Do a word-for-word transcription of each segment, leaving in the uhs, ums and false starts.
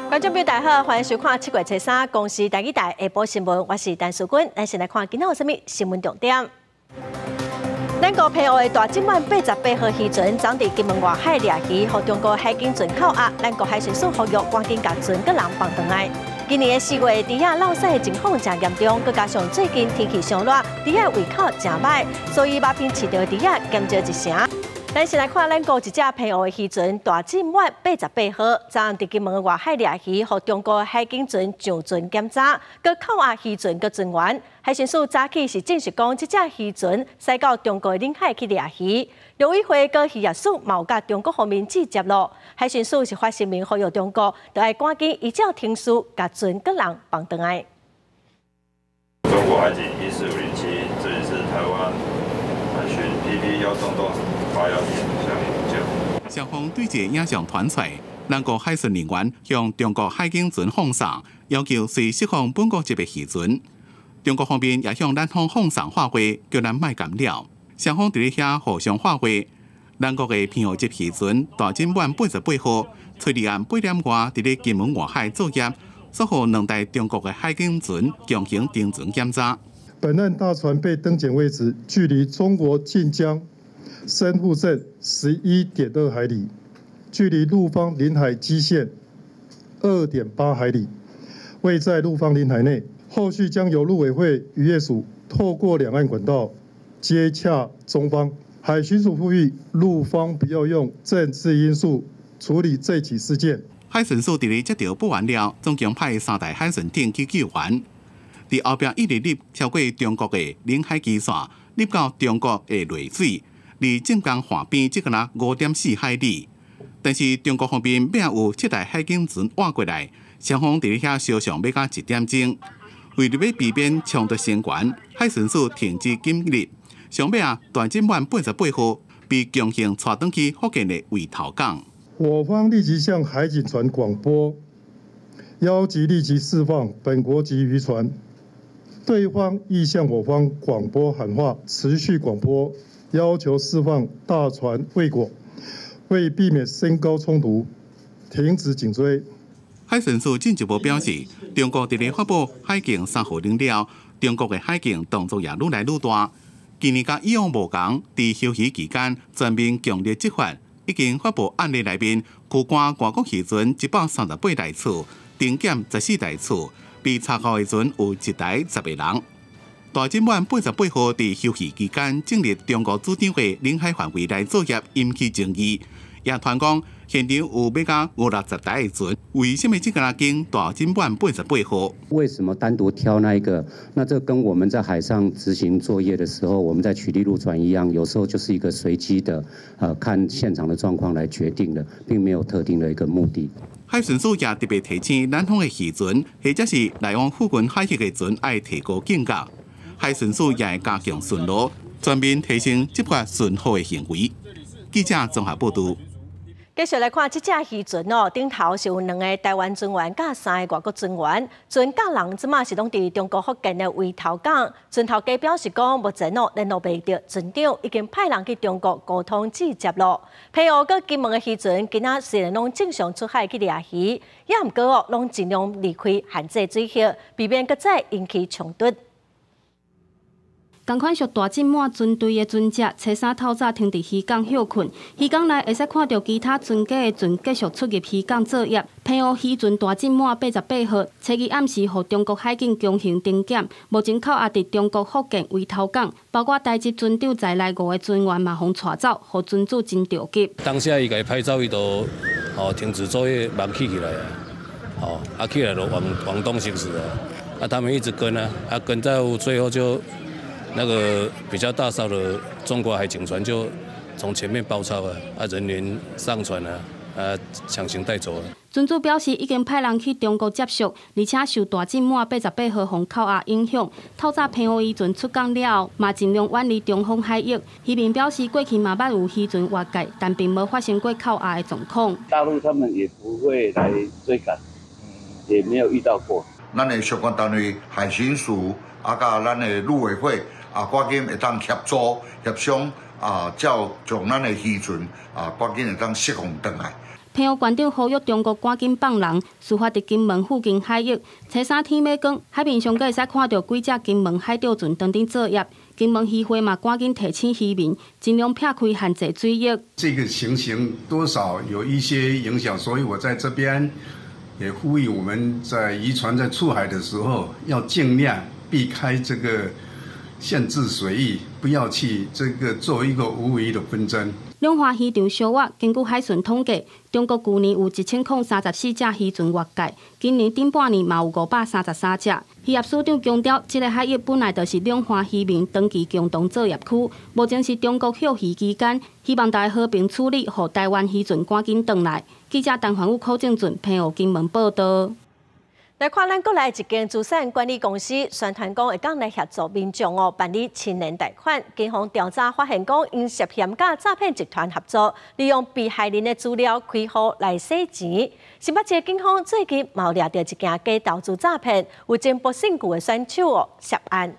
观众朋友大家好，欢迎收看七月初三公视台语台下晡新闻，我是陈淑君。咱先来看今仔有啥物新闻重点。咱国澎湖的大金湾八十八号渔船昨伫金门外海掠鱼，互中国海警船扣押，咱国海巡署呼吁赶紧甲船佮人放倒来。今年的四月，猪仔落屎的情况真严重，佮加上最近天气上热，猪仔胃口真歹，所以马边饲到猪仔减少一成。咱先来看咱国一只澎湖的渔船大金湾八十八号，昨伫金门外海掠鱼，互中国海警船上船检查，佮扣押渔船佮船员。海巡署早起是证实讲，这只渔船驶到中国领海去掠鱼，陆委会佮渔业署嘛有甲中国方面直接咯。海巡署是发声明呼吁中国，就要赶紧依照停书，甲船佮人放倒来。 中国海警一四五零七，这里是台湾海巡 P P 幺洞洞八幺点向你呼叫。 双方对这影像传出，咱国海巡人员向中国海警船放送，要求随释放本国籍的渔船。中国方面也向咱方放送话话，叫咱莫干了。双方伫咧遐互相话话。咱国的澎湖籍渔船大金湾八十八号，出离岸八点外伫咧金门外海作业，所获两台中国的海警船强行登船检查。 本案大船被登检位置距离中国晋江深沪镇十一点二海里，距离陆方领海基线二点八海里，位在陆方领海内。后续将由陆委会渔业署透过两岸管道接洽中方。海巡署呼吁陆方不要用政治因素处理这起事件。 海巡署伫咧接到报案了，总共派三台海巡艇去救援。伫后壁一直入超过中国的领海基线，入到中国的内水，离正江岸边只个那五点四海里。但是中国方面并有七台海警船划过来，双方伫咧遐相上要到一点钟。为了要避免冲突升悬，海巡署停止检历。上尾啊，大金湾八十八号被强行带转去福建的围头港。 我方立即向海警船广播，邀集立即释放本国籍渔船。对方亦向我方广播喊话，持续广播要求释放大船未果，为避免升高冲突，停止紧追。 海巡署进一步表示，中国伫咧发布海警三号令了，中国的海警动作也愈来愈大。今年甲以往无同，伫休渔期间全面强烈执法，已经发布案例内面驱赶外国渔船一百三十八台次，定检十四台次，被查扣的船有一台十个人。大金湾八十八号伫休渔期间进入中国主张的领海范围内作业，引起争议。也传讲现场有要到五六十台的船，为什么只个经大金湾八十八号？ 为什么单独挑那一个？那这跟我们在海上执行作业的时候，我们在取缔陆船一样，有时候就是一个随机的，呃，看现场的状况来决定的，并没有特定的一个目的。 海巡署也特别提醒南方的渔船，或者是来往附近海域的船，要提高警觉。海巡署也会加强巡逻，全面提升执法巡逻的行为。记者综合报道。 继续来看这只渔船哦，顶头是有两个台湾船员甲三个外国船员，船甲人即马是拢伫中国福建的围头港。船头家表示讲，目前哦联络袂到船长，已经派人去中国沟通直接咯。澎湖佮金门的渔船今仔虽然拢正常出海去掠鱼，也毋过哦，拢尽量离开限制水域，避免搁再引起冲突。 同款属大金满船队的船只，初三透早停伫渔港休困。渔港内会使看到其他船家的船继续出入渔港作业。澎湖渔船大金满八十八号，初二暗时互中国海警强行登检，目前扣押伫中国福建围头港，包括台籍船长在内五个船员嘛，互带走，互船主真着急。 当下伊甲伊拍照，伊就哦停止作业，忙起起来啊，哦啊起来就往往东行驶啊，啊他们一直跟啊，啊跟到最后就。那个比较大艘的中国海警船就从前面包抄啊，啊人员上船啊，啊强行带走了。 船主表示，已经派人去中国接触，而且受大金满八十八号风扣押影响，透早澎湖渔船出港了后，嘛尽量远离中方海域。渔民表示，过去嘛捌有渔船越界，但并无发生过扣押的状况。 大陆他们也不会来追赶，也没有遇到过。 咱的相关单位海巡署啊，甲咱的陆委会。啊，赶紧会当协助协商啊，照将咱的渔船啊，赶紧会当释放回来。 澎湖县长呼吁中国赶紧放人，事发伫金门附近海域，初三天要光，海面上阁会使看到几只金门海钓船当顶作业。金门渔会嘛，赶紧提醒渔民，尽量撇开限制水域。 这个情形多少有一些影响，所以我在这边也呼吁我们在渔船在出海的时候，要尽量避开这个限制水域，不要去这个做一个无谓的纷争。 两岸渔场小活，根据海巡统计，中国去年有一千零三十四只渔船越界，今年顶半年嘛有五百三十三只。渔业署长强调，这个海域本来就是两岸渔民长期共同作业区，目前是中国休渔期间，希望大家和平处理，让台湾渔船赶紧回来。记者陈环宇、柯正俊，澎湖金门报道。 来看咱国内一间资产管理公司宣传讲会讲来协助民众哦办理青年贷款，警方调查发现讲因涉嫌甲诈骗集团合作，利用被害人的资料开户来洗钱。新北市警方最近嘛有抓到一件假投资诈骗，有前博信股的选手哦涉案。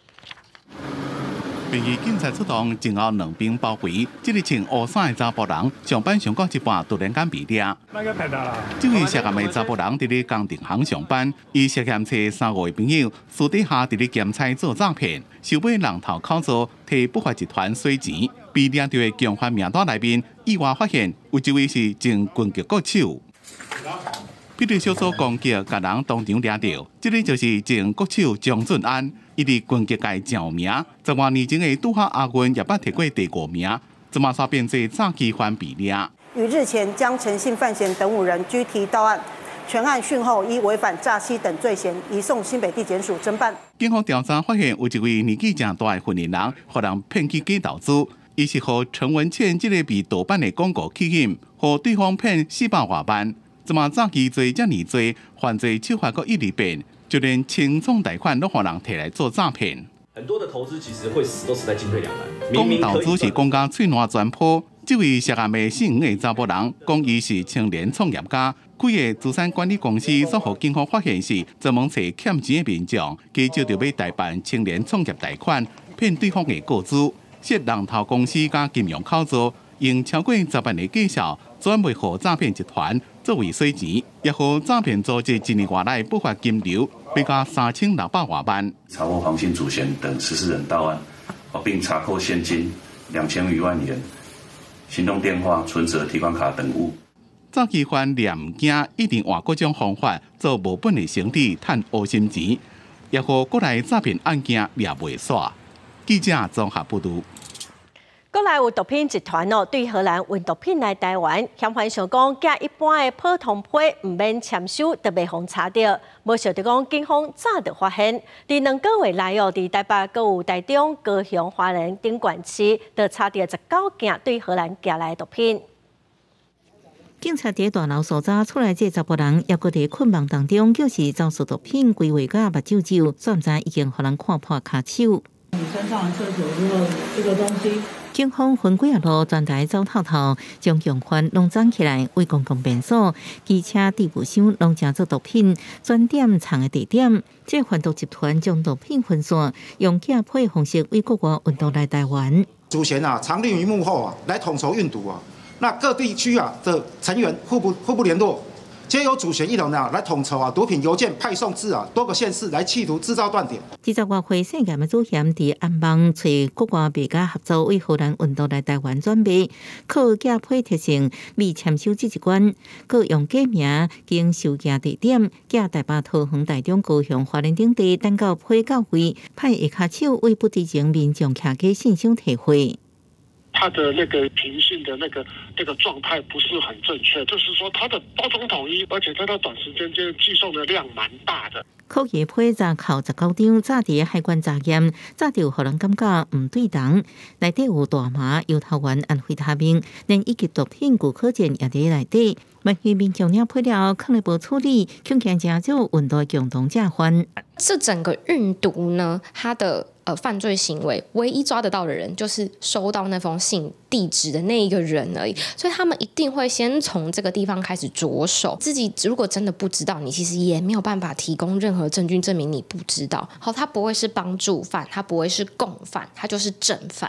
便衣警察出动，前后两兵包围。这个穿乌衫的查甫人，上班上到一半，突然间被抓。这位涉案的查甫人伫咧工程行上班，伊涉嫌找三五个朋友，私底下伫咧兼差做诈骗，收买人头考做，替不法集团洗钱。被抓到的共犯名单内面，意外发现有一位是前军局国手。比对小组攻击，甲人当场抓到，这个就是前国手张俊安。伊伫军局界真有名，十多年前的拄好亚运也捌摕过第五名，这马煞变做诈欺犯被抓。 于日前将陈姓范闲等五人拘提到案，全案讯后依违反诈欺等罪嫌，移送新北地检署侦办。 警方调查发现，有一位年纪正大的混年人，互人骗去假投资，伊是和陈文倩这个被盗版的广告吸引，和对方骗四百外万。这马诈欺罪遮尔多，犯罪手法阁一直变。就连轻重贷款都互人摕来做诈骗。 很多的投资其实会死，都死在进退两难。 讲投资是讲甲嘴烂全破。这位涉案的姓吴的查甫人，讲伊是青年创业家，开个资产管理公司，所互警方发现是专门找欠钱的民众，加招着要代办青年创业贷款，骗对方的个资，涉人头公司加金融考作，用超过十万的绩效转卖给诈骗集团。作为洗钱，也和诈骗组织一年外来不法金流，被加三千六百外万。 查获黄姓主嫌等十四人到案，并查扣现金两千余万元、行动电话、存折、提款卡等物。 诈欺犯念唔惊，一定换各种方法做无本的生意，赚黑心钱，也和国内诈骗案件掠袂煞。记者综合报道。 国内有毒品集团哦，对荷兰运毒品来台湾，嫌犯想讲假一般的普通批唔免签收，就袂互查到。无想到讲警方早就发现，伫两个月内哦，伫台北、阁有台中、高雄、花莲等县市，就查到十九件对荷兰寄来的毒品。 警察伫大楼搜查出来，这查甫人也搁伫困梦当中，就是遭受毒品规划甲目睭睭，算毋知已经互人看破骹手。 女生上完厕所之后，这个东西。 警方分几啊路全台走透透，将共犯拢藏起来，为公共便所、机车置物箱拢正做毒品专点藏的地点。这贩毒集团将毒品分散，用假配方式为国外运毒来台湾。 主嫌啊，常立于幕后啊，来统筹运毒啊。那各地区啊的成员互不互不联络。皆由主嫌一人啊来统筹啊，毒品邮件派送至啊多个县市，来企图制造断点。 二十外岁涉嫌的主嫌伫安邦找国外卖家合作，为荷兰运毒来台湾转卖，靠假配特性未签收这一关，佮用假名经收件地点，假台北、桃园、台中、高雄、花莲等地，等到配到位，派下骹手为不知情民众徛假信箱提货。 它的那个平讯的那个那个状态不是很正确，就是说它的包装统一，而且它在短时间间寄送的量蛮大的。 酷爷批查扣十九张，早伫海关查验，早就互人感觉唔对同。内底有大麻、油头丸、安非他命，连以及毒品骨科碱也伫内底。万一民众领配料，可能无处理，恐惊真少运毒共同架犯。 这整个运毒呢，它的呃犯罪行为，唯一抓得到的人就是收到那封信地址的那一个人而已，所以他们一定会先从这个地方开始着手。自己如果真的不知道，你其实也没有办法提供任何证据证明你不知道。好，他不会是帮助犯，他不会是共犯，他就是正犯。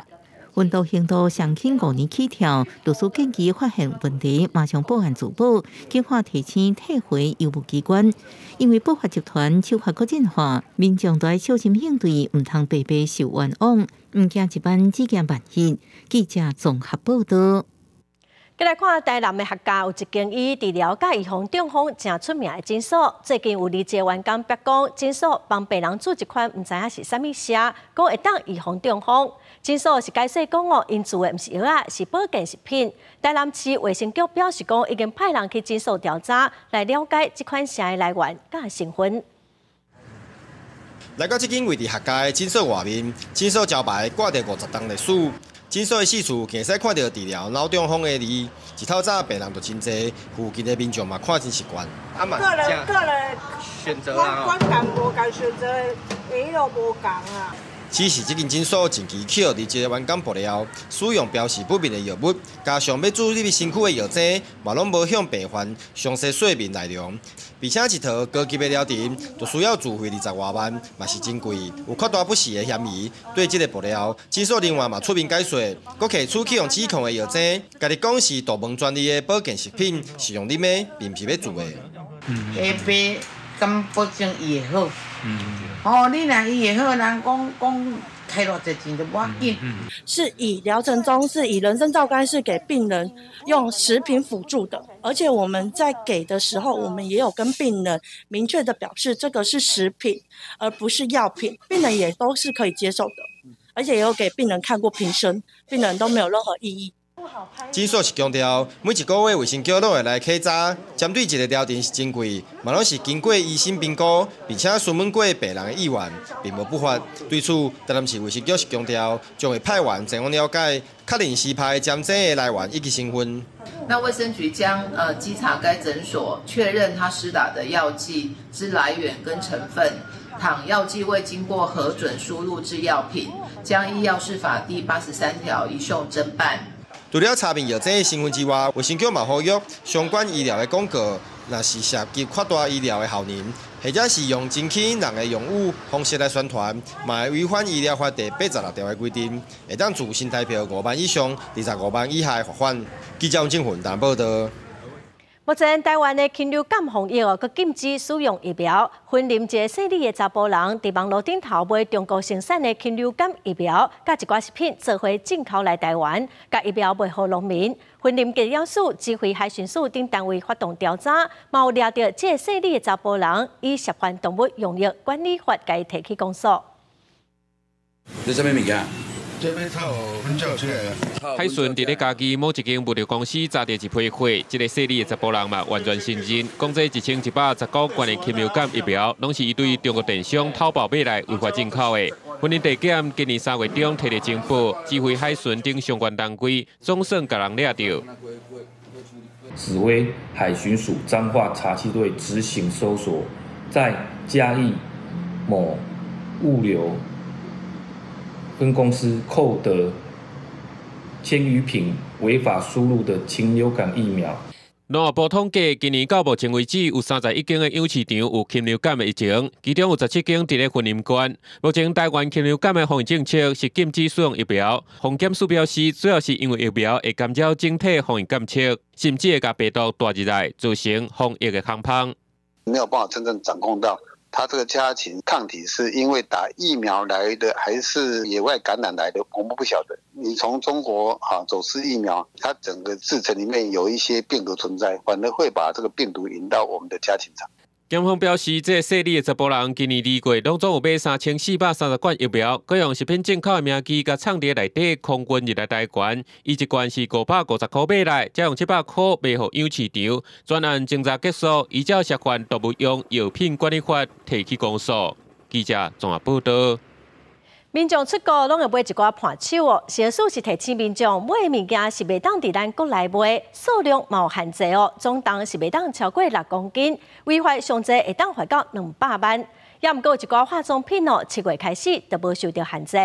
运毒程度上轻五年起跳，律师建议发现问题马上报案自保，计划提醒退回邮务机关。因为不法集团手法搁进化，民众都要小心应对，唔通白白受冤枉。唔惊一班只惊万一。记者综合报道。 再来看台南的学家有一间以治疗甲预防中风正出名的诊所，最近有二节员工表讲，诊所帮病人做一款唔知影是啥物痧，讲会当预防中风。诊所是解释讲哦，因做的唔是药啊，是保健食品。台南市卫生局表示讲，已经派人去诊所调查，来了解这款痧的来源甲成分。 来到这间位伫学家的诊所外面，诊所招牌挂着五十栋历史。诊所的四处更使看到治疗脑中风的字，一透早病人就真济，附近的民众嘛看真习惯。 啊嘛，个人个人选择啊，观感无共，选择也有无共啊。 此时这间诊所近期去互二一个员工爆料，使用标示不明的药物，加上要注入身躯的药剂，嘛拢无向病患详细说明内容，并且一套高级的疗程就需要自费二十外万，嘛是真贵，有扩大不实的嫌疑。对这个爆料，诊所人员嘛出面解说，国客处启用指控的药剂，家己讲是大门专利的保健食品，是用啉的，并不是要做的。 下杯敢保证伊会好？嗯。哦，你若伊会好，人讲讲开偌济钱就无要紧。 是以疗程中是以人参皂苷是给病人用食品辅助的，而且我们在给的时候，我们也有跟病人明确的表示这个是食品，而不是药品，病人也都是可以接受的，而且也有给病人看过瓶身，病人都没有任何异议。 诊所是强调，每一个月卫生局拢会来稽查，针对一个疗程是真贵，嘛拢是经过医生评估，并且询问过病人的意愿，并无不法。对此，台南市卫生局是强调，将会派员前往了解，确认实牌针剂的来源以及成分。 那卫生局将呃稽查该诊所，确认他施打的药剂之来源跟成分。倘药剂未经过核准输入至药品，将依药事法第八十三条移送侦办。 除了查明药剂的成分之外，卫生局嘛呼吁相关医疗的广告，若是涉及扩大医疗的效能，或者是用真气人的用语方式来宣传，嘛会违反医疗法第八十六条的规定，会当处新台币五万以上二十五万以下的罚款。记者王正훈台报道。 目前台湾的禽流感防疫哦，佮禁止使用疫苗。婚临一个细腻的查甫人，伫网络顶头买中国生产的禽流感疫苗，甲一寡食品做伙进口来台湾，甲疫苗卖互农民。婚临检验署指挥海巡署等单位发动调查，嘛有抓到这个细腻的查甫人，以涉犯动物用药管理法，甲伊提起公诉。 你啥物物件？ 这边草很少出来啊。 海巡伫咧家己某一间物流公司查到一批货，这个细腻的查甫人嘛完全信任，讲这一千一百十九罐的禽流感疫苗，拢是伊对中国电商淘宝买来违法进口的。婚姻地检今年三月中摕到情报，指挥海巡等相关单位总算甲人抓到。 指挥海巡署彰化查缉队执行搜索，在嘉义某物流分公司扣得千余瓶违法输入的禽流感疫苗。 农业部统计，今年到目前为止，有三十一间的养市场有禽流感的疫情，其中有十七间伫咧云林县。目前台湾禽流感的防疫政策是禁止使用疫苗。防检署表示，主要是因为疫苗会干扰整体防疫监测，甚至会甲病毒带入来，造成防疫的空胖。 没有办法真正掌控到。它这个家禽抗体是因为打疫苗来的，还是野外感染来的？我们不晓得。你从中国啊走私疫苗，它整个制程里面有一些病毒存在，反而会把这个病毒引到我们的家禽场。 检方表示，这细腻的查甫人今年二月，拢总有买三千四百三十罐疫苗，佮用食品进口的名机，甲藏伫内底空运入来台湾。伊一罐是五百五十块买来，再用七百块卖互养市场。专案侦查结束，依照涉犯动物用药品管理法提起公诉。记者综合报道。 民众出国拢会买一寡伴手哦，小数是提醒民众买的物件是袂当伫咱国内买，数量嘛有限制哦，总重是袂当超过六公斤，违法上侪会当罚到两百万。也毋过一寡化妆品哦，七月开始就无受到限制。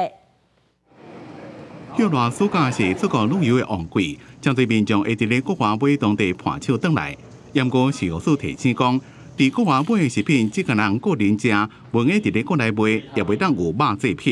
叫热暑假是出国旅游的旺季，真侪民众会伫咧国外买当地伴手转来。也毋过小数提醒讲，伫国外买的食品，只个人个人食，袂用伫咧国内买，也袂当有肉制品。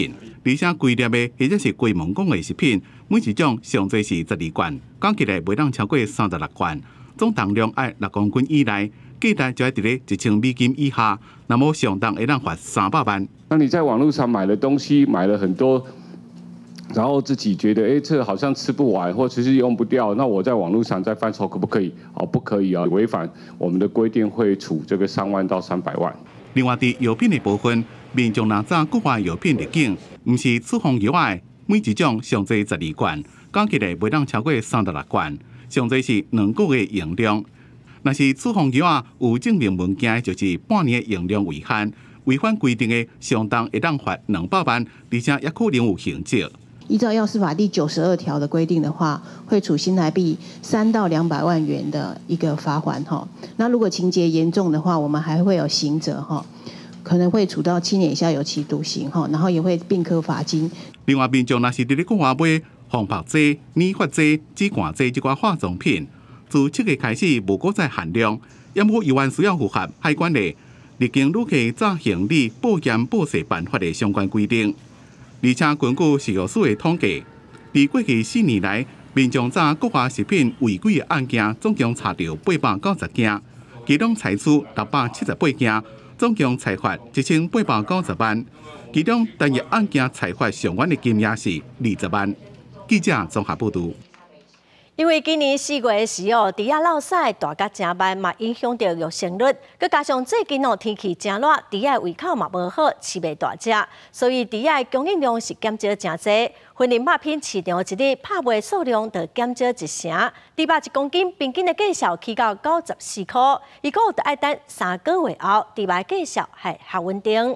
而且规粒的或者是规门工的食品，每一种上侪是十二罐，讲起来袂当超过三十六罐，总重量爱六公斤以内，价值就要伫咧一千美金以下，那么上当会当罚三百万。 那你在网络上买了东西，买了很多。 然后自己觉得，哎，这好像吃不完，或者是用不掉，那我在网络上再贩售可不可以？哦，不可以啊，违反我们的规定会处这个三万到三百万。 另外，伫药品的部分，民众若早国外药品入境，唔是处方药的，每一种上侪十二罐，讲起来袂当超过三十六罐，上侪是两个月用量。若是处方药啊有证明文件，就是半年的用量违反，违反规定的，相当会当罚两百万，而且也可能有刑责。 依照药事法第九十二条的规定的话，会处新台币三到两百万元的一个罚款哈。那如果情节严重的话，我们还会有刑责哈，可能会处到七年以下有期徒刑哈，然后也会并科罚金。 另外，民众若是伫咧国外买防晒剂、染发剂、止汗剂这款化妆品，自七月开始无果再限量，也无依然需要符合海关的入境旅客早行李保险报税办法的相关规定。 而且根据食药署的统计，在过去四年来，民众查国外食品违规的案件总共查到八百九十件，其中裁处六百七十八件，总共裁罚一千八百九十万。其中单日案件裁罚上悬的金额是二十万。记者综合报道。 因为今年四月的时哦，猪仔落屎大甲真慢，嘛影响到育成率，佮加上最近哦天气真热，猪仔胃口嘛无好，饲袂大只，所以猪仔供应量是减少真侪。婚礼肉品市场一日拍卖数量就减少一成，猪肉一公斤平均的价销起到九十四块，如果就要等三个月后，猪肉价销还较稳定。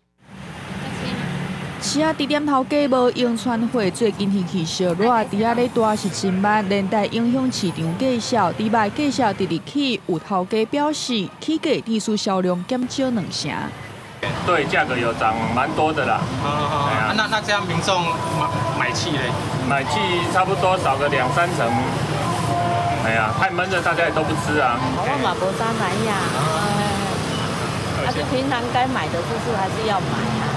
是啊，伫点头家无用川会，最近天气烧热，猪仔咧大是真慢，连带影响市场价销。猪肉价销直日起，有头家表示，起价地数销量减少两成。 对，价格有涨蛮多的啦。 好好好，啊、那那这样民众买买气嘞？ 买气差不多少个两三成。哎呀，太闷了，大家也都不吃啊。 我嘛无啥买呀，哎，啊，平常该买的就是还是要买啊。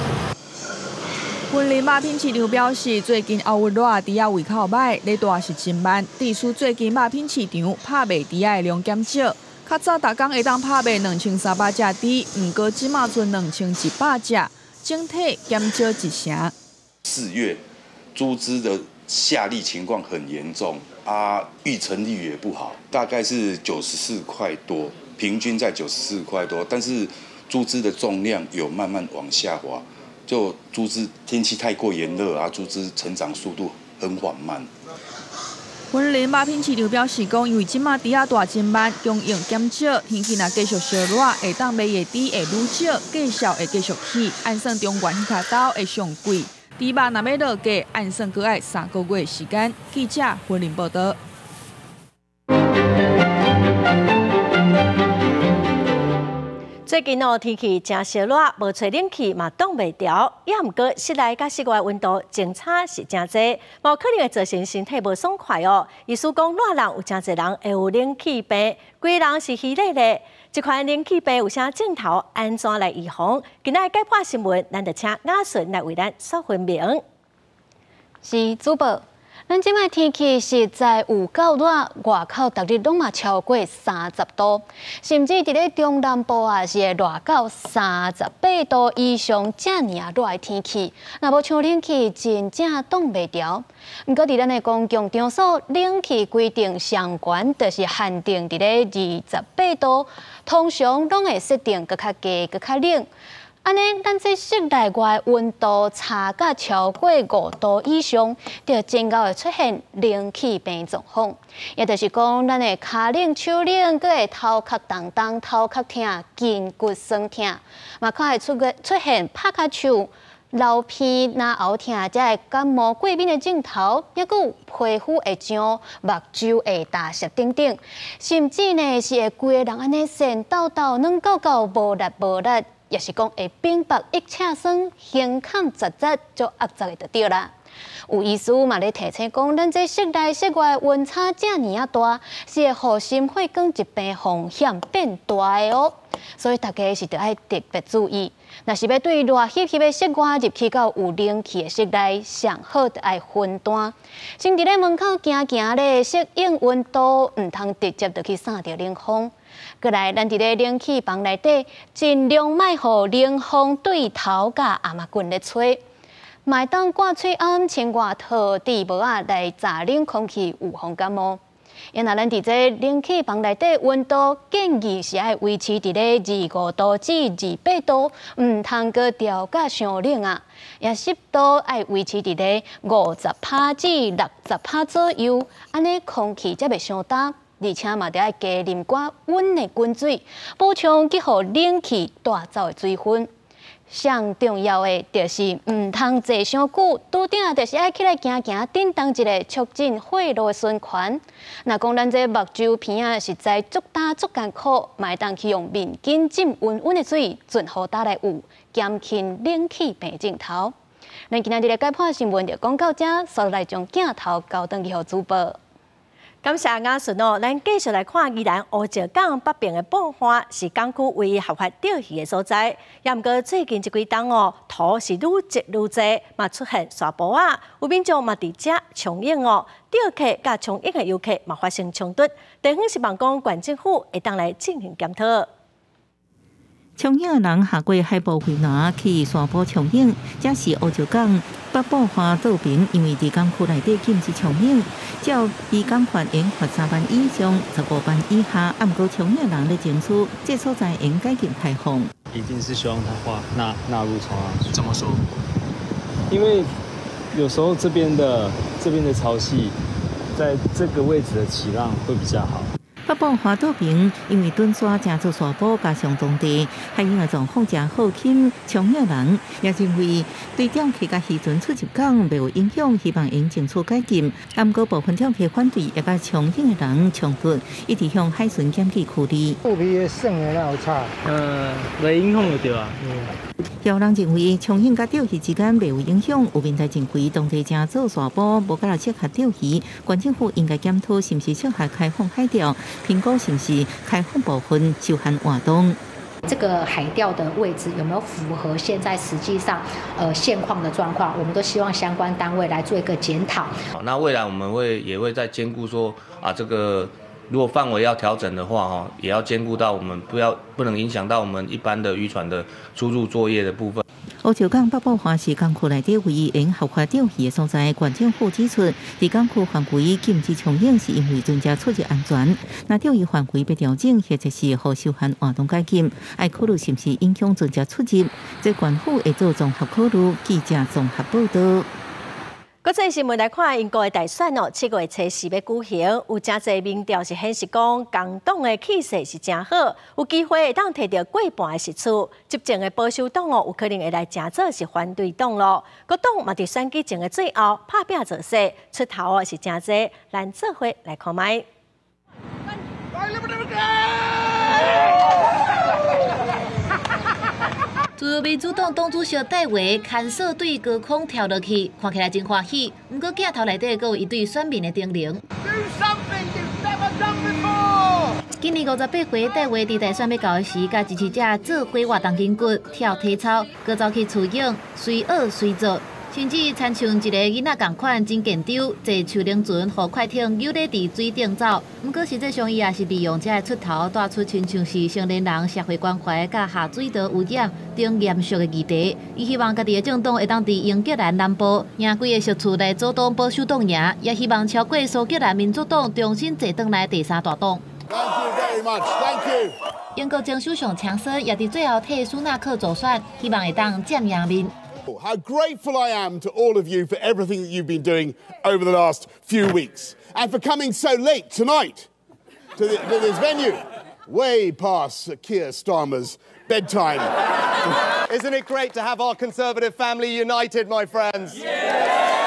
婚礼肉品市场表示，最近欧温热，猪仔胃口歹，咧大是真慢。地区最近肉品市场拍卖猪仔的量减少，较早逐工会当拍卖两千三百只猪，毋过即马剩两千一百只，整体减少一成。 四月猪只的下痢情况很严重啊，育成率也不好，大概是九十四块多，平均在九十四块多，但是猪只的重量有慢慢往下滑。 就猪只天气太过炎热啊，猪只成长速度很缓慢。 婚礼肉品市场表示讲，因为即马猪仔大真慢，供应减少，天气若继续烧热，会当卖的猪会愈少，价销会继续起。按算中原迄卡刀会上贵，猪肉若要落价，按算搁爱三个月时间。记者婚礼报道。 最近哦天气真烧热，无吹冷气嘛挡袂牢，也毋过室内甲室外温度真差是真侪，无可能会造成身体无爽快哦。意思讲热人有真侪人会有冷气病，规人是虚累咧。这款冷气病有啥镜头？安怎来预防？今仔解破新闻，咱就请雅顺来为咱说分明。 是主播。 咱即摆天气实在有够热，外口逐日拢嘛超过三十度，甚至伫咧中南部啊是会热到三十八度以上，遮尔啊热的天气，若无像冷气真正挡袂牢。毋过伫咱的公共场所，冷气规定上悬就是限定伫咧二十八度，通常拢会设定搁较低、搁较冷。 安尼，咱这室内外温度差甲超过五度以上，就真够会出现冷气病状况。也就是讲，咱的骹冷、手冷，搁会头壳重重、头壳痛、筋骨酸痛，嘛可会出个出现拍卡手、流鼻、若喉痛，才会感冒过敏的症头，也佮有皮肤会痒、目睭会大涩等等，甚至呢是会规个人安尼神抖抖、软狗狗、无力无力。 也是讲会冰白一赤霜，胸坎杂杂，就压杂的就对啦。 有医师嘛咧提醒讲，咱这室内室外温差这尔啊大，是会互心血管疾病风险变大的哦。所以大家是得爱特别注意。若是要对热翕翕的室外入去到有冷气的室内，上好得爱分段。先伫咧门口行行咧，适应温度，唔通直接就去散着冷风。过来，咱伫咧冷气房内底，尽量莫互冷风对头甲阿妈棍咧吹。麦当挂吹暗，穿外套底帽啊来炸冷空气，预防感冒。因若咱伫这冷气房内底温度建议是爱维持伫咧二五度至二八度，唔通个调甲伤冷啊。也湿度爱维持伫咧五十帕至六十帕左右，安尼空气才袂伤干。而且嘛，得爱加啉寡温的滚水，补充去互冷气带走的水分。上重要的就是唔通坐伤久，拄顶就是爱起来行行，振动一下，促进血路的循环。若讲咱这目睭片啊，实在足大足艰苦，买当去用面巾浸温温的水，尽好打来有，减轻冷气病症头。咱今仔日的解判新闻就讲到这，所来将镜头交转去互主播。 感谢雅顺哦，咱继续来看宜兰乌石港北边的爆花，是港区唯一合法钓鱼的所在。也毋过最近这几档哦，土是愈积愈多，嘛出现沙坡啊，有民众嘛伫遮冲影哦，钓客甲冲影的游客嘛发生冲突。地方是望讲县政府会当来进行检讨。 冲影人下过海埔回南去沙坡冲影，这是乌石港北部花道边，因为伫港区内底禁止冲影，照移港罚银罚三万以上，十五万以下。啊，毋过冲影人咧争取，这所在应改进开放。 一定是希望它划纳纳入冲浪。 怎么说？ 因为有时候这边的这边的潮汐，在这个位置的起浪会比较好。 北部花岛边，因为墩沙正做沙坡加上当地海洋的状况真好，轻冲影人也认为对钓客甲渔船出入港袂有影响，希望因争取改进。啊，毋过部分钓客反对，也甲冲影的人冲突，一直向海巡检举处理。 肚皮的算的哪有差？ 呃，袂影响就对啊。 有人认为冲影甲钓鱼之间袂有影响，有民代认为当地正做沙坡，无甲适合钓鱼，县政府应该检讨是毋是适合开放海钓。评估是不是开放部分受限活动？ 这个海钓的位置有没有符合现在实际上呃现况的状况？我们都希望相关单位来做一个检讨。 好，那未来我们会也会再兼顾说啊，这个如果范围要调整的话哈，也要兼顾到我们不要不能影响到我们一般的渔船的出入作业的部分。 乌石港北部花是港区内底唯一因合法钓鱼的所在，县政府指出，伫港区范围禁止冲影，是因为船只出入安全。那钓鱼范围被调整，或者是互受限活动解禁，要考虑是毋是影响船只出入。这县府会做综合考虑，记者综合报道。 国际新闻来看，英国的大选哦，七月初四要举行，有真侪民调是显示讲，共党的气势是真好，有机会会当摕到过半的席次。执政的保守党哦，有可能会来真做是反对党咯。各党嘛伫选举前的最后拍拼做势，出头哦是真济，咱做伙来看卖。 自民主党党主席戴维牵手对高空跳落去，看起来真欢喜。不过镜头内底阁有一对选民的叮咛。今年五十八岁，戴维伫大选要到的时，甲支持者做规划动筋骨、跳体操，搁走去取影，随学随做。甚至参像一个囡仔同款真健丢，坐树灵船和快艇游咧伫水顶走。不过实际上伊也是利用这个出头，带出亲像是成年人社会关怀甲下水道污染等严肃的议题。伊希望家己的政党会当伫英格兰南部赢几个席次来阻挡保守党赢，也希望超过苏格兰民主党重新坐倒来第三大党。 Thank you very much. Thank you. 英国前首相强森也伫最后替苏纳克助选，希望会当占赢面。 How grateful I am to all of you for everything that you've been doing over the last few weeks and for coming so late tonight to, the, to this venue, way past Keir Starmer's bedtime. Isn't it great to have our Conservative family united, my friends? Yeah!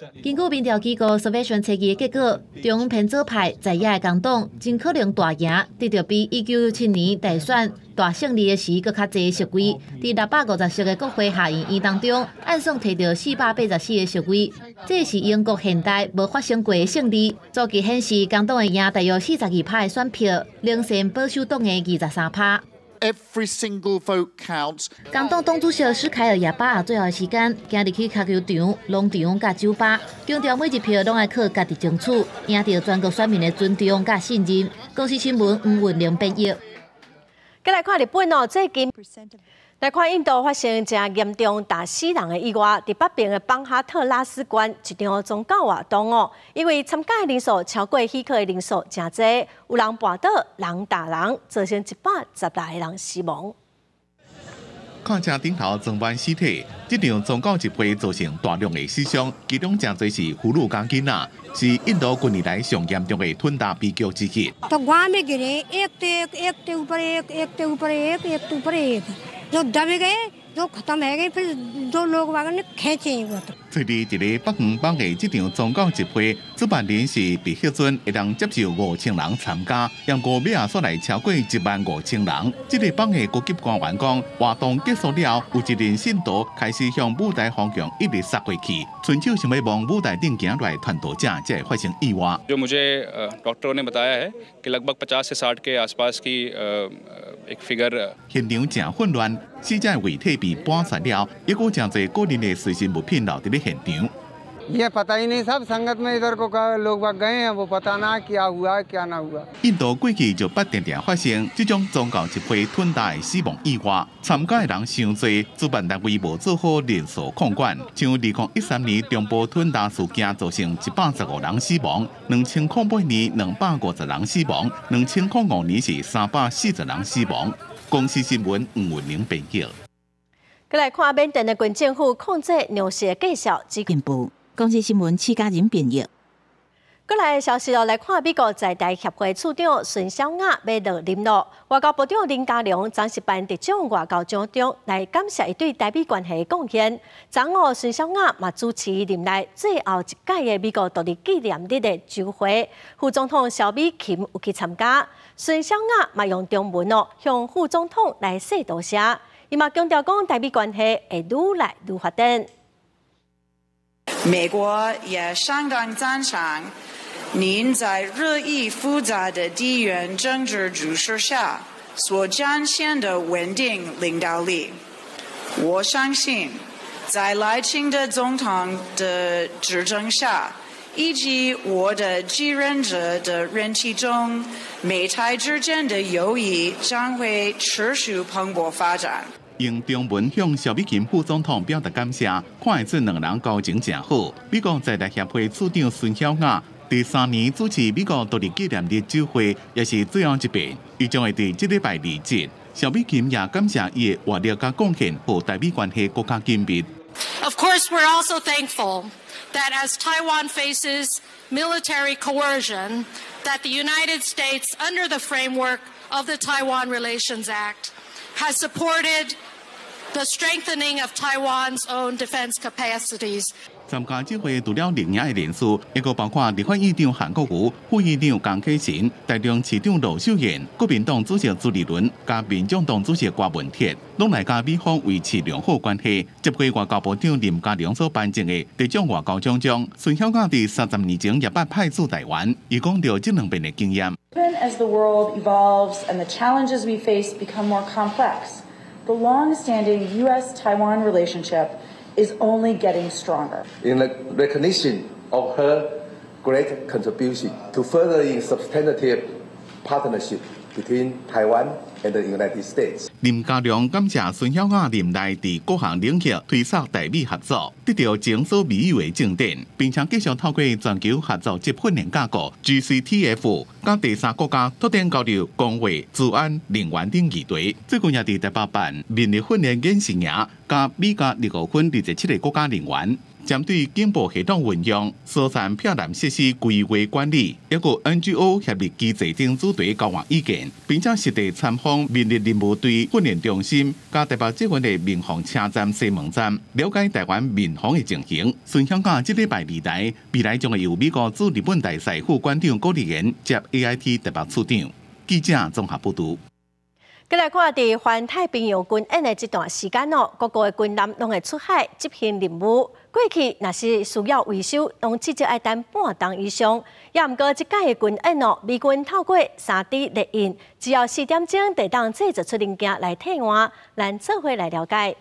根据民调机构 Survey 测计的结果，中偏左派在野的工党真可能大赢，得到比一九九七年大选大胜利的时搁较侪席位。伫六百五十席的国会下议院当中，按算摕到四百八十四个席位，这是英国现代无发生过的胜利。数据显示，工党会赢大约四十二趴的选票，领先保守党的二十三趴。 Every single vote counts。 工党党主席史凯尔也把握最后的时间，行入去球球场、农场甲酒吧，强调每一票拢爱靠家己争取，赢得全国选民的尊重甲信任。公司新闻黄文玲编译。 再来看日本哦，最近来看印度发生真严重打死人的意外，伫北边的邦哈特拉斯县一场宗教活动哦，因为参加的人数超过许可的人数真侪，有人绊倒，人打人，造成一百十来个人死亡。 看正顶头装满尸体，这场宗教集会造成大量的死伤，其中真侪是妇女甲囡仔，是印度近年来上严重的吞大悲剧之一。在伫一个北远邦的这场宗教集会，主办人是被核准会当接受五千人参加，让五秒啊，所来超过一万五千人。这个邦的高级官员讲，活动结束了，有一人信徒开始向舞台方向一直杀过去，伸手想要往舞台顶行来传道者，才会发生意外。 जो मुझे डॉक्टरों ने बताया है कि लगभग पचास से साठ के आसपास की एक फिगर。 现场真混乱，死者遗体被搬出了，一个真侪个人的随身物品留伫咧现场。 ये पता ही नहीं सब संगत में इधर को लोग बाग गए हैं वो पता ना क्या हुआ क्या ना हुआ。 印度过去就不定定发生这种宗教集会吞大的死亡意外，参加的人伤多，主办单位无做好人数控管。像二零一三年中部吞大事件造成一百十五人死亡，两千零八年两百五十人死亡，两千零五年是三百四十人死亡。公司新闻黄文玲编译。 再来看缅甸的军政府控制粮食的计数只进步。 公司新闻戚家人编译。 过来的消息哦，来看美国在台协会处长孙小雅要落任咯。外交部长林佳龙昨是办特种外交奖中来感谢伊对台美关系的贡献。昨哦，孙小雅嘛主持任内最后一届的美国独立纪念日的酒会，副总统萧美琴有去参加。孙小雅嘛用中文哦向副总统来说多谢，伊嘛强调讲台美关系会愈来愈发展。 美国也相当赞赏您在日益复杂的地缘政治局势下所展现的稳定领导力。我相信，在赖清德总统的执政下，以及我的继任者的任期中，美台之间的友谊将会持续蓬勃发展。 用中文向萧美琴副总统表达感谢，看得出两人交情真好。美国在台协会处长孙小雅第三年主持美国独立纪念日酒会，也是最后一遍。伊将会伫这礼拜二节，萧美琴也感谢伊的活力甲贡献，互台美关系更加紧密。 Of course, we're also thankful that as Taiwan faces military coercion, that the United States, under the framework of the Taiwan Relations Act, has supported the strengthening of Taiwan's own defense capacities. 参加这会除了领赢的人士，还个包括立法院长韩国瑜、副院长江启臣、台中市长罗秀燕、国民党主席朱立伦、加民众党主席郭文铁，拢来甲美方维持良好关系。接过外交部长林佳龙所颁证的特种外交奖中，孙小雅伫三十年前也捌派驻台湾，伊讲到这两边的经验。 Even as the world evolves and the challenges we face become more complex, the long-standing U S Taiwan relationship is only getting stronger. In the recognition of her great contribution to furthering substantive partnership between Taiwan and the United States. 林佳龙感谢孙小雅任内伫各项领域推动台美合作，得到前所未有的进展，并且继续透过全球合作及训练架构 G C T F， 甲第三国家拓展交流、工会、治安、能源等议题。最近也伫台北办民力训练演习营，甲美加立国军二十七个国家人员。 针对警报系统运用、疏散票站设施规划管理，还有 N G O 协力机制等主题交换意见，并且实地参访明日任务队训练中心，加台北捷运的民航车站西门站，了解台湾民航的情形。顺香港这礼拜二台，未来将会由美国驻日本大使副馆长郭立言接 A I T 台北处长。记者综合报道。 再来看伫环太平洋军演的这段时间哦，各国的军舰拢会出海执行任务。过去若是需要维修，拢至少要等半冬以上。也毋过，即届的军演哦，美军透过三 D 列印，只要四点钟就当制作出零件来替换，咱做伙来了解。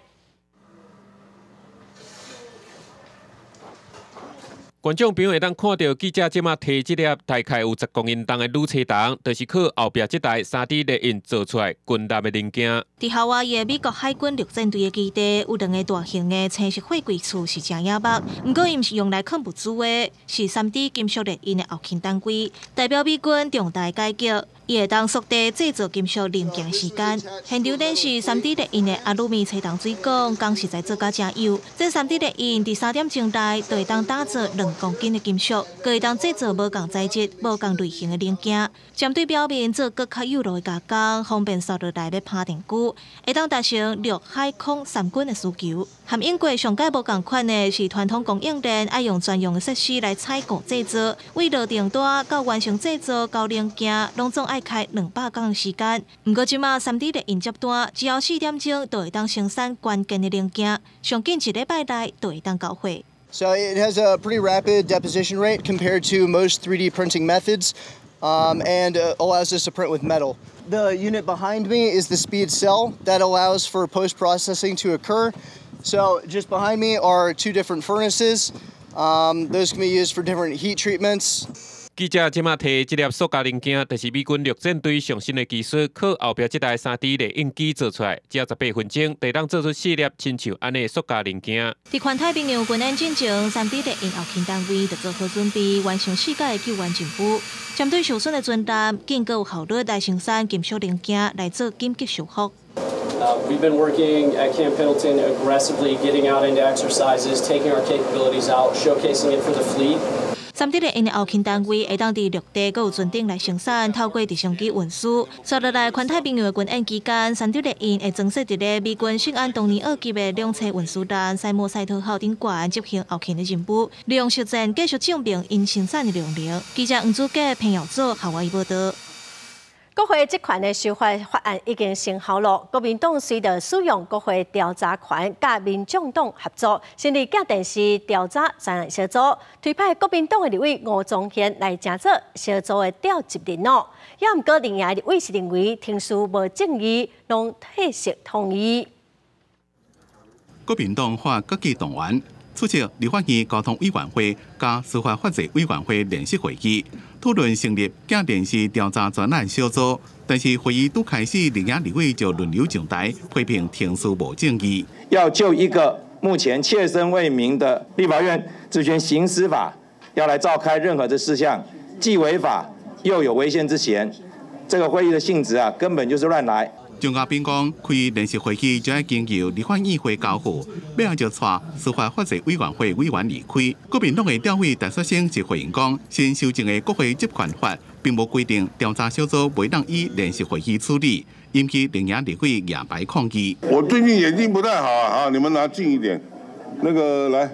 观众朋友会当看到记者即马提这粒大概有十公斤重的铝车筒，就是靠后壁这台三 D 列印做出来军舰的零件。 伫夏威夷美国海军陆战队的基地有两个大型的青色货柜厝是真野目，不过伊毋是用来藏物资的，是三 D 金属列印的后勤单位，代表美军重大改革。伊会当缩短制作金属零件的时间。现场展示三 D 列印的阿鲁米车筒水管，工实在做甲真优。这三 D 列印伫三点钟内就会当打造两公斤的金属，佮会当制作无共材质、无共类型的零件。针对表面做更较有路的加工，方便扫落来要拍电久，会当达成陆海空三军的需求。含英国上届无共款的是传统供应链爱用专用的设施来采购制作，为落订单到完成制作到零件，拢总爱开两百天的时间。不过即马三 D 列印接单，只要四点钟就会当生产关键的零件，上紧一礼拜内就会当交货。 So it has a pretty rapid deposition rate compared to most three D printing methods, um, and uh, allows us to print with metal. The unit behind me is the speed cell that allows for post-processing to occur. So just behind me are two different furnaces. Um, those can be used for different heat treatments. 记者即马摕这粒塑胶零件，就是美军陆战队上新的技术，靠后壁这台三 D 列印机做出来，只要十八分钟，就当做出四粒亲像安尼塑胶零件。 伫环太平洋军演进前，三 D 列印后勤单位就做好准备，完成世界的救援任务。针对受损的军舰，更有效率来生产金属零件来做紧急修复。 Uh, we've been working at Camp Pendleton aggressively, getting out into exercises, taking our capabilities out, showcasing it for the fleet. 三 D 列印的后勤单位会当伫陆地佮有船顶来生产，透过直升机运输。刷落来，环太平洋的军演期间，三 D 列印会装设伫咧美军圣安东尼奥级的两侧运输站塞莫塞特号顶管执行后勤的任务，利用实战继续证明因生产的量能。记者黄祖杰、彭耀祖、夏威夷报道。 国会这款的修法法案已经生效了，国民党随着使用国会调查权，甲民众党合作，成立假电视调查专案小组，推派国民党的立委吴宗宪来承做小组的调集人哦。也毋过，另外立委是认为听书无正义，拢退席同意。 国民党发各级党员出席立法院交通委员会加司法法制委员会联席会议。 讨论成立假电视调查专案小组，但是会议都开始，另外立委就轮流上台批评听书无正义。 要就一个目前切身为民的立法院职权行使法，要来召开任何的事项，既违法又有违宪之嫌，这个会议的性质啊，根本就是乱来。 张家斌讲，开联席会议就要经由立法议会交付，尾后就带司法法制委员会委员离开。国民党的调委陈雪生就回应讲，新修正的国会职权法并无规定调查小组未当以联席会议处理，引起另外立委哑白抗议。 我最近眼睛不太好啊，啊，你们拿近一点，那个来。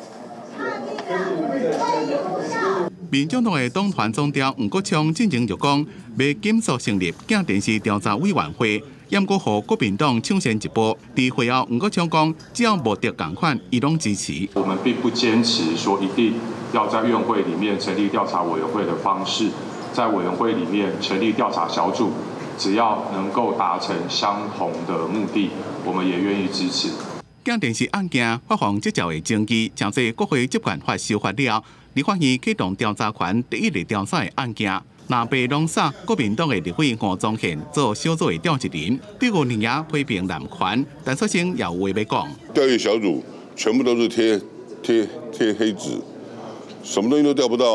民众党的党团总调吴国昌进前就讲，要紧速成立假电视调查委员会，也过互国民党抢先一步。伫会后，吴国昌讲，只要无得共款，伊拢支持。 我们并不坚持说一定要在院会里面成立调查委员会的方式，在委员会里面成立调查小组，只要能够达成相同的目的，我们也愿意支持。 假电视案件发放即条的证据，将在国会职权法修法了，立法院启动调查权第一例调查的案件。若被弄煞，国民党的立委吴宗宪做小组的调集人，对吴林也批评滥权，但说声有话要讲。 调阅小组全部都是贴贴贴黑纸，什么东西都调不到啊。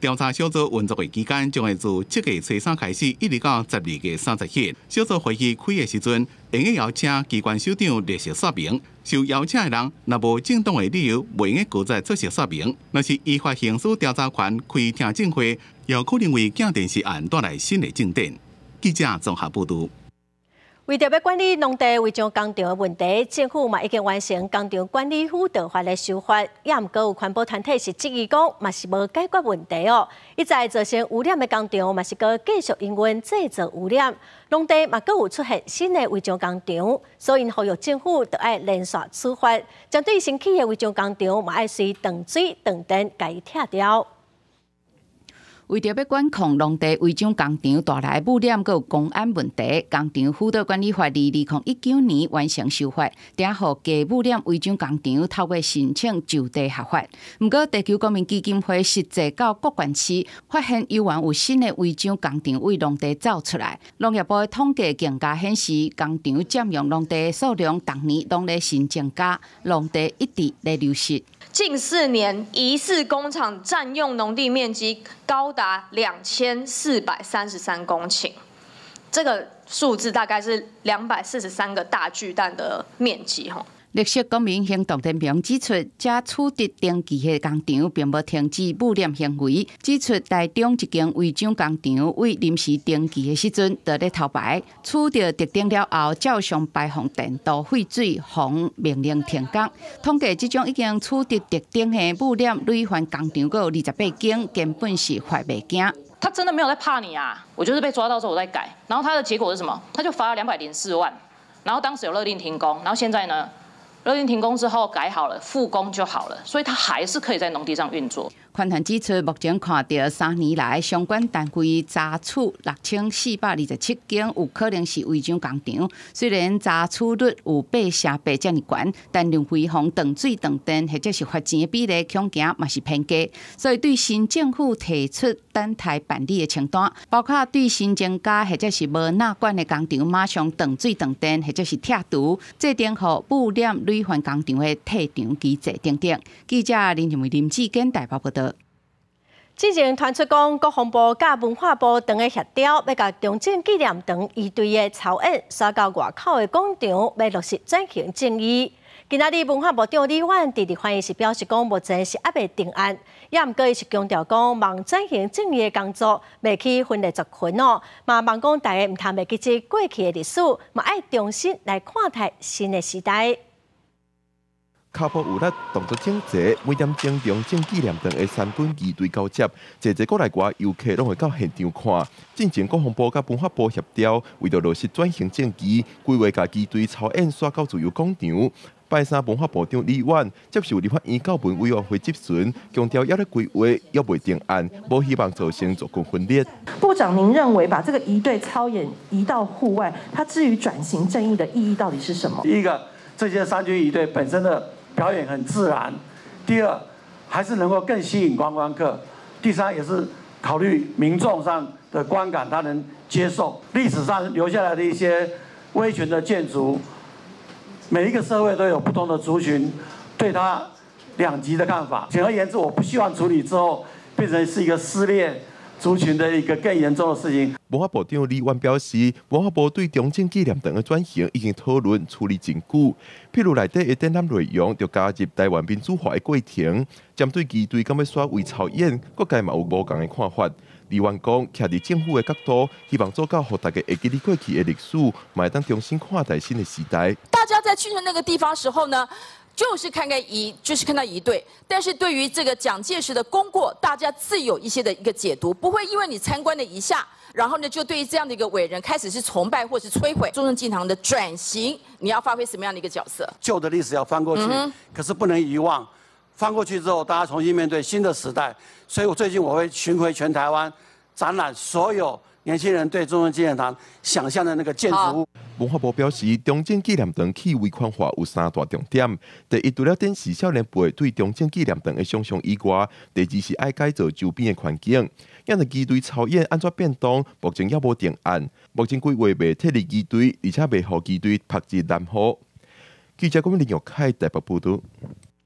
调查小组运作的期间，将会自七月初三开始，一直到十二月三十日。小组会议开的时阵，会用邀请机关首长列席说明。受邀请的人若无正当的理由，袂用搁再出席说明。若是依法刑事调查权开听证会，有可能为镜电视案带来新的进展。记者综合报道。 为着要管理农地违章工程的问题，政府嘛已经完成工程管理辅导法的修法，也毋过有环保团体是质疑讲，嘛是无解决问题哦。一再造成污染的工程，嘛是搁继续因为制造污染，农地嘛搁有出现新的违章工程，所以呼吁政府就要连续处罚，针对新起的违章工程，嘛要随断水断电，甲伊拆掉。 为着要管控农地违章工程带来污染，佮有公安问题，工程辅导管理法二二零一九年完成修法，定予加污染违章工程透过申请就地合法。毋过，地球公民基金会实际到各县市，发现依然有新的违章工程为农地走出来。农业部的统计更加显示，工程占用农地的数量，逐年拢在新增加，农地一直在流失。 近四年，疑似工厂占用农地面积高达两千四百三十三公顷，这个数字大概是两百四十三个大巨蛋的面积哈。 绿色公民行动联盟指出，这取得登记的工厂并无停止污染行为。指出台中一间违章工厂为临时登记的时阵，就咧头牌，取得特定了后，照常排放电导废水，防命令停工。统计即种已经取得特定的污染累犯工厂，阁有二十八件，根本是罚袂惊。 他真的没有在怕你啊！我就是被抓到之后我再改，然后他的结果是什么？他就罚了两百零四万，然后当时有勒令停工，然后现在呢？勒令停工之后改好了，复工就好了，所以它还是可以在农地上运作。 款团指出，目前看到三年来相关单位查处六千四百二十七件有可能是违章工程。虽然查处率有八成八这么悬，但认为防断水断电或者是罚钱的比例恐惊嘛是偏低。所以对新政府提出等待办理的清单，包括对新增加或者是无纳管的工程马上断水断电或者是拆除，制定好污染累犯工程的退场机制等等。记者林仁伟、林志坚台北报道。 之前传出讲，国防部甲文化部等的协调，要甲中正纪念堂移队的草案刷到外口的广场，要落实转型正义。今仔日文化部长李婉伫伫会议时表示讲，目前是还未定案，也毋过伊是强调讲，望转型正义的工作未去分裂族群哦，嘛望讲大家毋通袂记起过去的历史，嘛爱重新来看待新的时代。 脚步有力，动作整齐，每点钟中正纪念堂的三军仪队交接，侪侪国内外游客拢会到现场看。进前国防部甲文化部协调，为着落实转型正义，规划甲仪队操演刷到自由广场。拜三文化部长李婉接受立法院教文委员会质询，强调要咧规划，要未定案，无希望造成族群分裂。 部长，您认为把这个仪队操演移到户外，它至于转型正义的意义到底是什么？ 第一个，这些三军仪队本身的表演很自然；第二，还是能够更吸引观光客；第三，也是考虑民众上的观感，他能接受。历史上留下来的一些威权的建筑，每一个社会都有不同的族群对他两极的看法。简而言之，我不希望处理之后变成是一个撕裂族群的一个更严重的事情。 文化部长李婉表示，文化部对中正纪念堂的转型已经讨论处理真久，譬如内底的展览内容就加入台湾民主化的过程。针对仪队敢要耍微操演，各界嘛有无同的看法。李婉讲，徛伫政府的角度，希望做到，互大家会记得过去的历史，嘛会当重新看待新的时代。 大家在去那个地方时候呢？就是看看仪，就是看到仪队，但是对于这个蒋介石的功过，大家自有一些的一个解读，不会因为你参观了一下，然后呢，就对于这样的一个伟人开始是崇拜或是摧毁。中正纪念堂的转型，你要发挥什么样的一个角色？ 旧的历史要翻过去，嗯、可是不能遗忘。翻过去之后，大家重新面对新的时代。所以我最近我会巡回全台湾，展览所有年轻人对中正纪念堂想象的那个建筑物。 文化部表示，中正纪念堂去违框化有三大重点：第一，除了展示少年辈对中正纪念堂的想象以外，第二是爱改造周边的环境。因为仪队操演安怎变动，目前也无定案。目前规划未脱离仪队，而且未予仪队拍至蓝雨。记者郭林玉凯台北报道。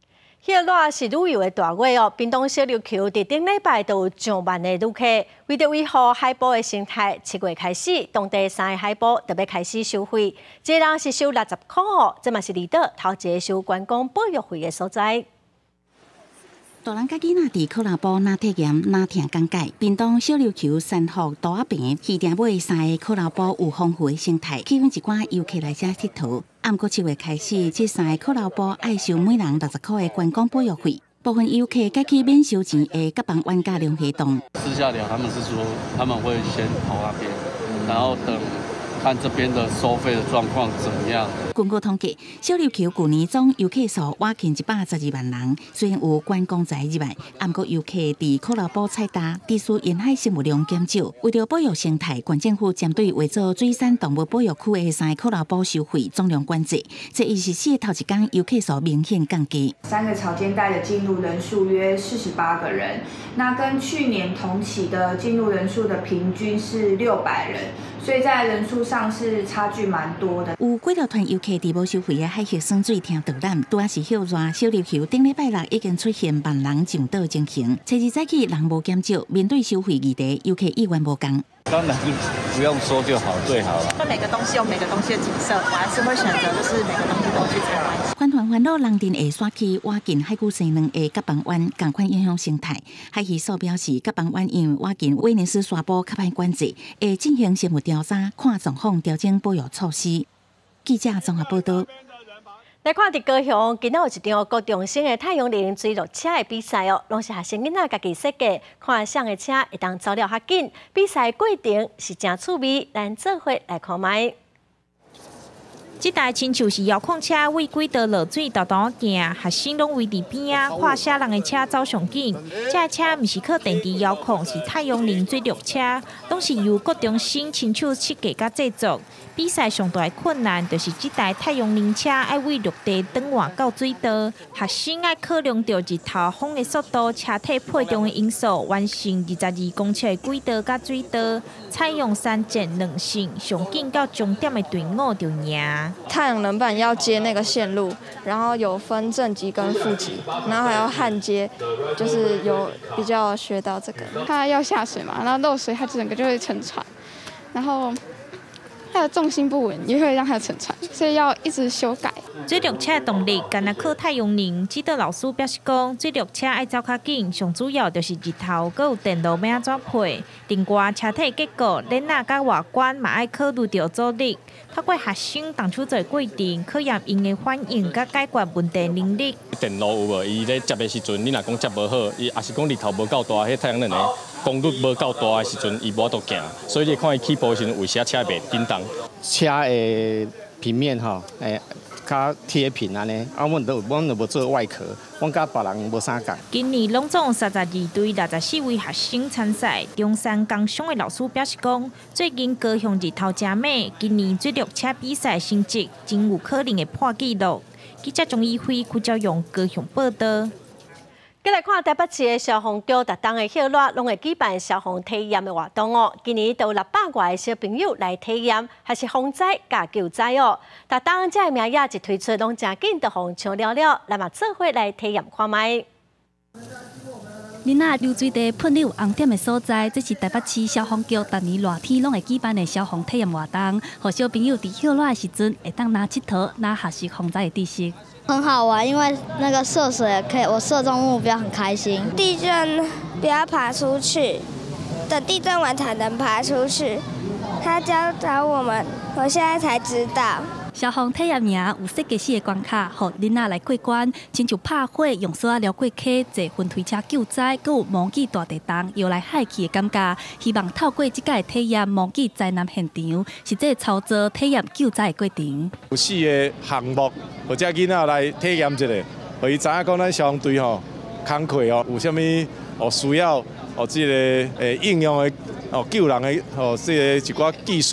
热热是旅游的大月哦，屏东小琉球伫顶礼拜都有上万的旅客，为着维护海保的生态，七月开始，当地三个海保特别开始收费，一人是收六十块哦，这嘛是离岛头一个收观光保育费的所在。 大人甲囡仔伫科拉堡拿体验拿听讲解，屏东小琉球山福大坪鱼店尾三个科拉堡有丰富的生态，吸引一寡游客来遮佚佗。暗过七月开始，这三个科拉堡爱收每人六十块的观光保育费，部分游客改去免收钱的甲房玩家量活动。 私下聊，他们是说他们会先跑那边，然后等看这边的收费的状况怎么样。 根据统计，小琉球去年总游客数挖近一百十二万人，虽然有观光财入来，不过游客伫科拉堡采搭，地区沿海生物量减少。为了保育生态，县政府针对为做水产动物保育区的三个科拉堡收费总量管制，这二十四头一天游客数明显降低。 三个潮间带的进入人数约四十八个人，那跟去年同期的进入人数的平均是六百人。所以在人数上是差距蛮多的。 有几条团游客伫无收费的海域酸水厅导览，拄啊是休热小琉球顶礼拜六已经出现万人上岛情形。初二早起人无减少，面对收费议题，游客意愿无同。 当然不用说就好，最好了。 每个东西有每个东西的景色，我还是会选择就是每个东西都去参观。 环团环岛人丁下山区挖近海龟西两个甲房湾，共款影响生态。海渔署表示，甲房湾因为挖近威尼斯沙坡较歹管制，会进行生物调查，看状况调整保育措施。记者综合报道。 来看伫高雄，今仔有一场高中生的太阳能水陆车的比赛哦，拢是学生囡仔家己设计，看上的车会当走了较紧。比赛过程是真趣味，咱做伙来看卖。 这台亲像是遥控车，为轨道落水豆豆行，学生拢围伫边啊，看啥人的车走上紧。这车毋是靠电池遥控，是太阳能水陆车，拢是由高中生亲手设计甲制作。比赛上大的困难就是这台太阳能车要为陆地转换到水道，学生要考量到日头、风的速度、车体配重的因素，完成二十二公尺的轨道甲水道，采用三节两线，上紧到终点的队伍就赢。 太阳能板要接那个线路，然后有分正极跟负极，然后还要焊接，就是有比较学到这个。 它要下水嘛，然后漏水它整个就会沉船，然后它的重心不稳也会让它沉船，所以要一直修改。 水陆车的动力干那靠太阳能，指导老师表示讲，水陆车爱走较紧，上主要就是日头，佮有电路要安怎配。另外，车体结构、轮仔甲外观嘛爱考虑到阻力。透过学生当初做过程，考验因的反应甲解决问题能力。 电路有无？伊咧接的时阵，你若讲接无好，伊也是讲日头无够大，迄太阳能的功率无够大的时阵，伊无法度行。所以你看伊起步的时阵，为啥车袂叮当？ 车的平面吼，诶。较贴平安尼，啊，阮都阮都无做外壳，阮甲别人无啥共。 今年拢总三十二队六十四位学生参赛。中山工商的老师表示讲，最近高雄日头真美，今年水陆车比赛成绩真有可能会破纪录。记者钟义辉、邱昭勇高雄报道。 再来看台北市的消防局，逐冬的热热拢会举办消防体验的活动哦。今年都有六百外的小朋友来体验，还是防灾加救灾哦。逐冬这名额一推出，拢真紧就互抢了了，咱嘛做伙来体验看卖。 囡仔流水地喷流红点的所在，这是台北市消防局逐年热天拢会举办的消防体验活动，互小朋友伫热热的时阵会当拿佚佗、拿学习防灾的知识。 很好玩，因为那个射水可以，我射中目标很开心。 地震不要爬出去，等地震完才能爬出去。他教导我们，我现在才知道。 消防体验营有设计师的关卡，互囡仔来过关，亲像拍火、用锁撩过溪、坐分推车救灾，佮有模拟大地震摇来海去的感觉。希望透过这个体验模拟灾难现场，实际操作体验救灾的过程。 有四个项目，或者囡仔来体验一下，互伊知影讲咱消防队吼工课哦，有啥物哦需要哦，这个诶应用的哦救人的哦，这个一寡技术。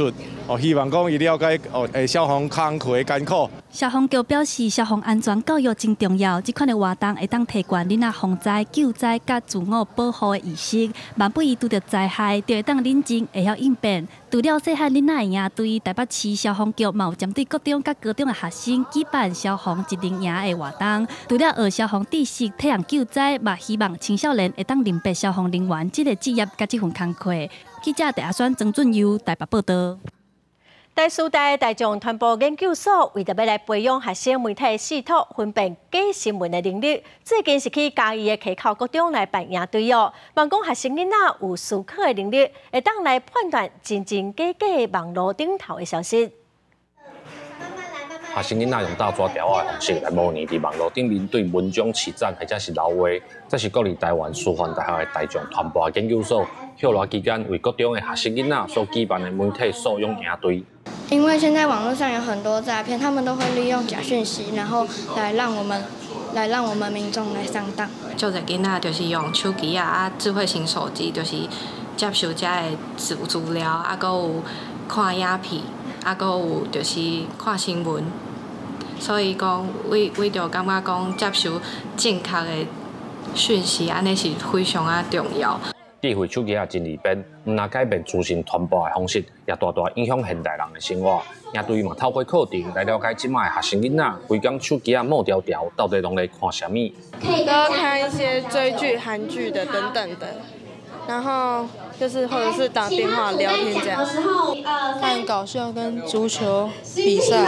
哦，希望讲伊了解哦，诶，消防工课的艰苦。 消防局表示，消防安全教育真重要，这款的活动会当提悬囡仔防灾、救灾、甲自我保护的意识。万不伊拄着灾害，就会当认真会晓应变。除了细汉囡仔的营队，台北市消防局嘛有针对高中甲高中的学生举办消防一零营的活动。除了学消防知识、体验救灾，嘛希望青少年会当认别消防人员这个职业甲这份工课。记者陈阿选、曾俊佑台北报道。 台师大大众传播研究所为着要来培养学生媒体视图分辨假新闻的能力，最近是去嘉义的溪口高中来办营队哦。望讲学生囡仔有思考的能力，会当来判断真真假假的网络顶头的消息。 学生囡仔用大纸条仔的方式来模拟伫网络顶面对文章起赞或者是留话，这是国立台湾师范大学的大众传播研究所后来期间为各中的学生囡仔所举办的媒体素养营队。 因为现在网络上有很多诈骗，他们都会利用假讯息，然后来让我们来让我们民众来上当。 就一囡仔就是用手机啊、啊智慧型手机，就是接收这的资资料，啊，搁有看影片，啊，搁有就是看新闻。所以讲，为为着感觉讲接收正确的讯息，安尼是非常啊重要。 智慧手机啊真利便，唔但改变资讯传播的方式，也大大影响现代人的生活。也对嘛，透过课程来了解即卖学生囡仔，规工手机啊冒条条，到底拢在看啥物？ 都要看一些追剧、韩剧的等等的，然后就是或者是打电话聊天这样。看搞笑跟足球比赛，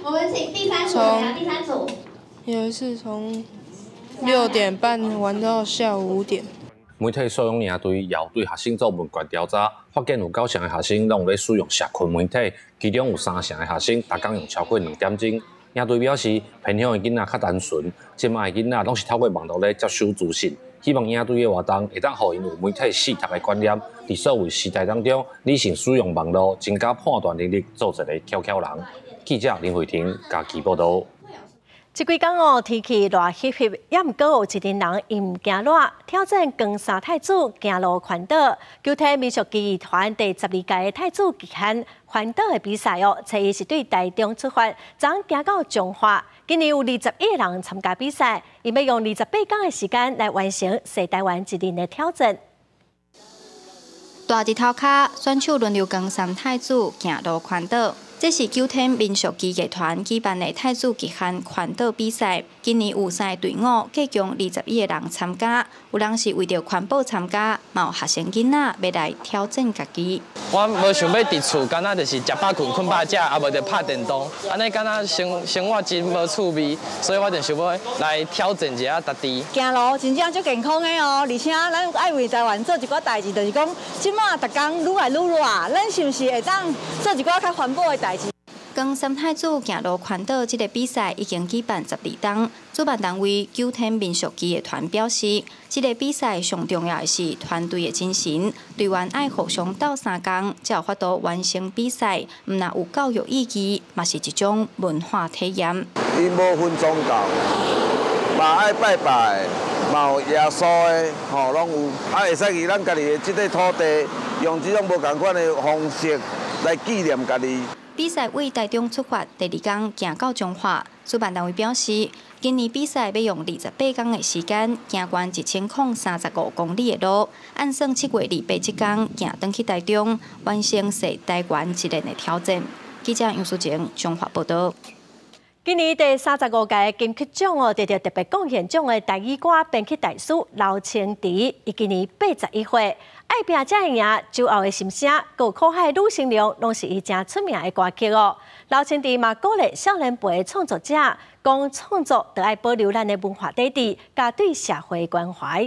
从有一次从六点半玩到下午五点。 媒体素养营队也对学生做问卷调查，发现有九成的学生拢在使用社群媒体，其中有三成的学生逐工用超过两点钟。营队表示，偏向的囡仔较单纯，即卖的囡仔拢是透过网络来接收资讯。希望营队的活动会当互因有媒体视读的观念，伫数位时代当中理性使用网络，增加判断能力，做一个巧巧人。记者林慧婷家己报道。 这几天哦，天气热翕翕，也毋过有一群人因唔惊热，挑战江山太子行路环岛。球体民俗技艺团第十二届的太子极限环岛的比赛哦，初一是对台中出发，昨行到彰化。今年有二十一个人参加比赛，伊要用二十八天的时间来完成世台湾一人的挑战。 大日头卡，选手轮流江山太子行路环岛。这是九天民俗技艺团举办的太子极限环岛比赛，今年有三个队伍，计共二十一个人参加。有人是为着环保参加，嘛有学生囡仔要来挑战家己。 我无想要伫厝，敢若就是食饱困、困饱食，也无着拍电动，安尼敢若生生活真无趣味，所以我就想要来挑战一下家己。 行路真正足健康的哦，而且咱爱为台湾做一寡代志，就是讲，即马逐工愈来愈热，咱是毋是会当做一寡较环保的代志？ 江山太子行路环岛这个比赛已经举办十二档，主办单位九天民俗技艺团表示，这个比赛上重要的是团队的精神，队员爱互相斗相共，才有法度完成比赛。唔但有教育意义，嘛是一种文化体验。 伊无分宗教，嘛爱拜拜，嘛有耶稣的，吼拢有，啊会使以咱家己的这个土地，用这种无同款的方式来纪念家己。 比赛为台中出发，第二天行到彰化。主办单位表示，今年比赛要用二十八天的时间，行完一千零三十五公里的路，按算七月二八这天行登去台中，完成世台湾一人的挑战。记者杨淑晴彰化报道。 今年第三十五届金曲奖哦，得到特别贡献奖的台语歌编曲大师刘清池，伊今年八十一岁。爱拼才会赢，骄傲的心声，有苦海女生龙，拢是伊正出名的歌曲哦。刘清池嘛鼓励少年辈的创作者，讲创作得爱保留咱的文化底底，加对社会关怀。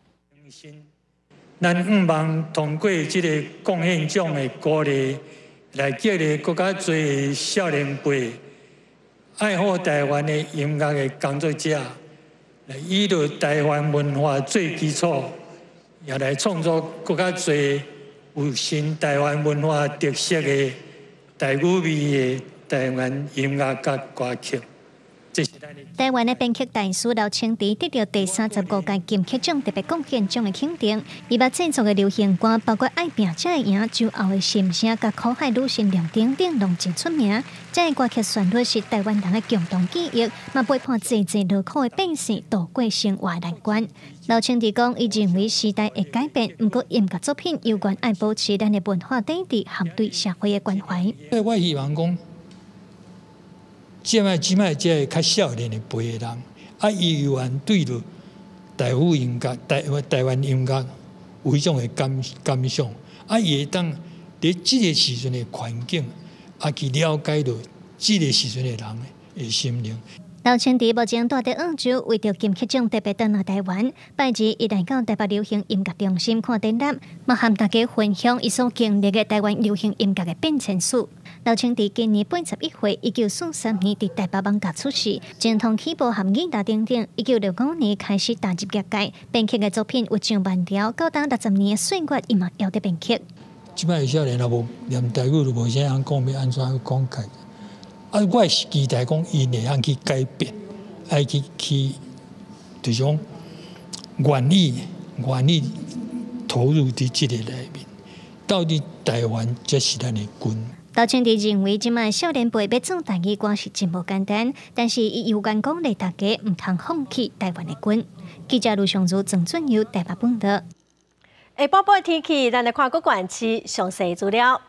咱毋望通过这个贡献奖的鼓励，来激励更加多少年辈爱好台湾的音乐的工作者，来以着台湾文化做基础。也来创作更加多有新台湾文化特色的台语味的台湾音乐甲歌曲。 台湾的编剧大师刘清池得到第三十五届金曲奖特别贡献奖的肯定。伊捌制作的流行歌，包括《爱拼才会赢》、《酒后的心声》、甲《苦海女神亮等等，拢真出名。这个歌曲旋律是台湾人的共同记忆，嘛陪伴济济劳苦的百姓度过生活难关。刘清池讲，伊认为时代会改变，不过音乐作品有关爱保持咱的文化底蕴和对社会的关怀。 我希望讲。即摆即摆即个较少年的辈的人，啊，伊有缘对着台湾音乐、台台湾音乐有迄种的感感想，啊，伊会当伫即个时阵的环境，啊，去了解到即个时阵的人的心灵。 刘清池目前住伫澳洲，为着金曲奖特别登来台湾，拜日伊来到台北流行音乐中心看展览，嘛和大家分享伊所经历的台湾流行音乐的变迁史。刘清池今年八十一岁，一九四三年伫台北网甲出世，精通起步和吉他等等。一九六五年开始踏入业界，编曲的作品有上万条，高达六十年的岁月，伊嘛还在编曲。 即摆少年也无连台语都无啥人讲，要安怎去讲解？啊，我是期待讲，伊会晓去改变，爱去去，就是讲愿意愿意投入伫即个内面。到底台湾才是咱的根。 刘清池认为，即卖少年辈要做台语歌是真无简单，但是伊有眼光，让大家毋通放弃台湾的根。记者卢尚如、郑俊佑台北报道。 下晡晡天气，咱来看各县市详细资料。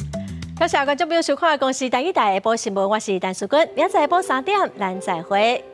感谢观众朋友收看《公视台语台下晡新闻》，我是陈淑君，明仔下晡三点，咱再会。